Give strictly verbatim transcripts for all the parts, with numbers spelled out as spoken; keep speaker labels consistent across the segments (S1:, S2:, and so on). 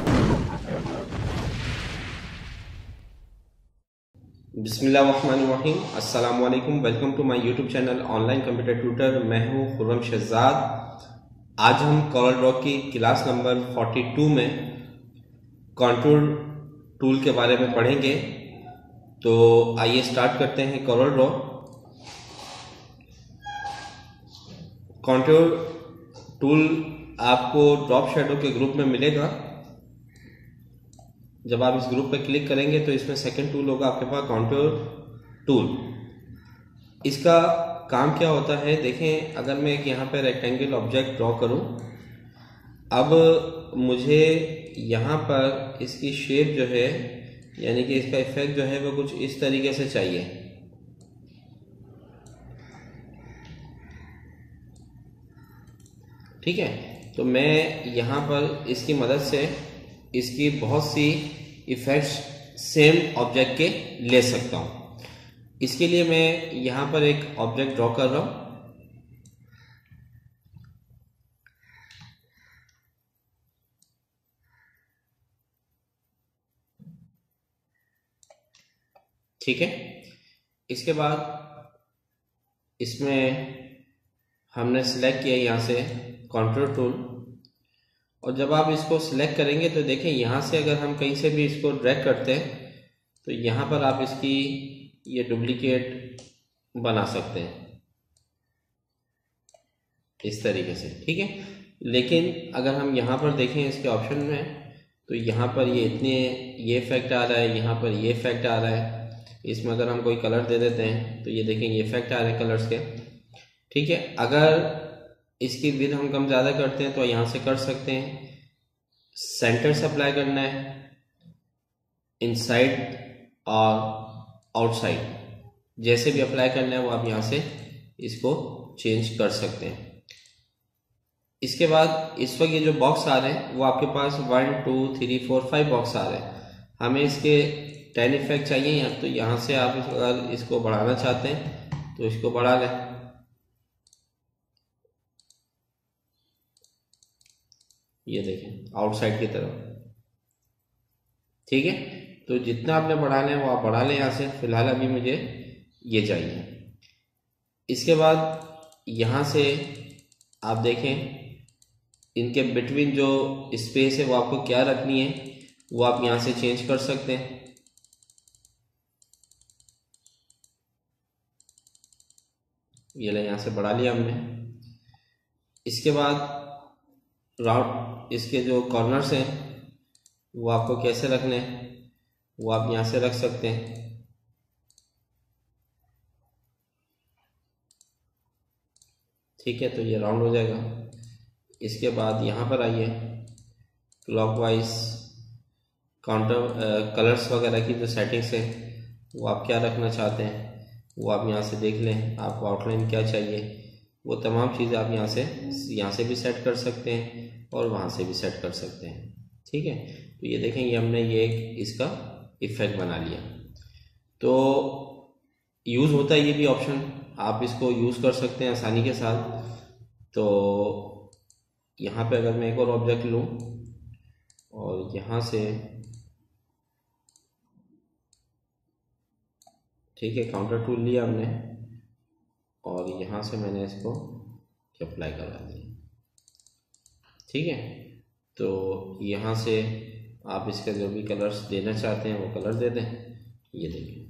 S1: बिस्मिल्लाहिर्रहमानिर्रहीम, अस्सलाम वालेकुम। Welcome to my YouTube channel online computer tutor. मैं हूं खुर्रम शहजाद। आज हम कॉरल ड्रॉ की क्लास नंबर बयालीस में कॉन्टूर टूल के बारे में पढ़ेंगे। तो आइए स्टार्ट करते हैं कॉरल ड्रॉ। कॉन्टूर टूल आपको ड्रॉप शैडो के ग्रुप में मिलेगा। जब आप इस ग्रुप पे क्लिक करेंगे तो इसमें सेकंड टूल होगा आपके पास, कॉन्टूर टूल। इसका काम क्या होता है देखें। अगर मैं एक यहाँ पे रेक्टेंगल ऑब्जेक्ट ड्रॉ करूं, अब मुझे यहाँ पर इसकी शेप जो है यानी कि इसका इफेक्ट जो है वो कुछ इस तरीके से चाहिए। ठीक है, तो मैं यहाँ पर इसकी मदद से इसकी बहुत सी इफेक्ट्स सेम ऑब्जेक्ट के ले सकता हूं। इसके लिए मैं यहां पर एक ऑब्जेक्ट ड्रॉ कर रहा हूं। ठीक है, इसके बाद इसमें हमने सिलेक्ट किया यहां से कॉन्टूर टूल, और जब आप इसको सिलेक्ट करेंगे तो देखें यहाँ से अगर हम कहीं से भी इसको ड्रैग करते हैं तो यहाँ पर आप इसकी ये डुप्लीकेट बना सकते हैं इस तरीके से। ठीक है, लेकिन अगर हम यहाँ पर देखें इसके ऑप्शन में तो यहाँ पर ये इतने ये इफेक्ट आ रहा है, यहाँ पर ये इफेक्ट आ रहा है। इसमें अगर हम कोई कलर दे देते हैं तो ये देखें ये इफेक्ट आ रहे हैं कलर्स के। ठीक है, अगर इसकी विड्थ हम कम ज़्यादा करते हैं तो यहाँ से कर सकते हैं। सेंटर से अप्लाई करना है, इनसाइड और आउटसाइड जैसे भी अप्लाई करना है वो आप यहाँ से इसको चेंज कर सकते हैं। इसके बाद इस वक्त ये जो बॉक्स आ रहे हैं वो आपके पास one two three four five box आ रहे हैं। हमें इसके टेन इफेक्ट चाहिए यहाँ, तो यहाँ से आप अगर इसको बढ़ाना चाहते हैं तो इसको बढ़ा लें। ये देखें आउटसाइड की तरफ। ठीक है, तो जितना आपने बढ़ाना है वो आप बढ़ा लें यहाँ से। फिलहाल अभी मुझे ये चाहिए। इसके बाद यहाँ से आप देखें इनके बिटवीन जो स्पेस है वो आपको क्या रखनी है वो आप यहाँ से चेंज कर सकते हैं। ये ले यहाँ से बढ़ा लिया हमने। इसके बाद राउंड इसके जो कॉर्नर्स हैं वो आपको कैसे रखने हैं वो आप यहाँ से रख सकते हैं। ठीक है, तो ये राउंड हो जाएगा। इसके बाद यहाँ पर आइए, क्लॉकवाइज काउंटर कलर्स वगैरह की जो सेटिंग्स है वो आप क्या रखना चाहते हैं वो आप यहाँ से देख लें। आपको आउटलाइन क्या चाहिए वो तमाम चीज़ें आप यहाँ से यहाँ से भी सेट कर सकते हैं और वहाँ से भी सेट कर सकते हैं। ठीक है, तो ये देखें ये हमने ये इसका इफेक्ट बना लिया। तो यूज़ होता है ये भी ऑप्शन, आप इसको यूज़ कर सकते हैं आसानी के साथ। तो यहाँ पे अगर मैं एक और ऑब्जेक्ट लूँ और यहाँ से, ठीक है, काउंटर टूल लिया हमने और यहाँ से मैंने इसको अप्लाई करवा दिया। ठीक है, तो यहाँ से आप इसका जो भी कलर्स देना चाहते हैं वो कलर दे दें। ये देखिए।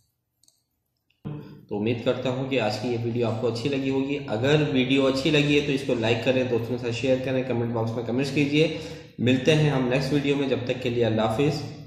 S1: तो उम्मीद करता हूँ कि आज की ये वीडियो आपको अच्छी लगी होगी। अगर वीडियो अच्छी लगी है तो इसको लाइक करें, दोस्तों के साथ शेयर करें, कमेंट बॉक्स में कमेंट्स कीजिए। मिलते हैं हम नेक्स्ट वीडियो में, जब तक के लिए अल्लाह हाफिज़।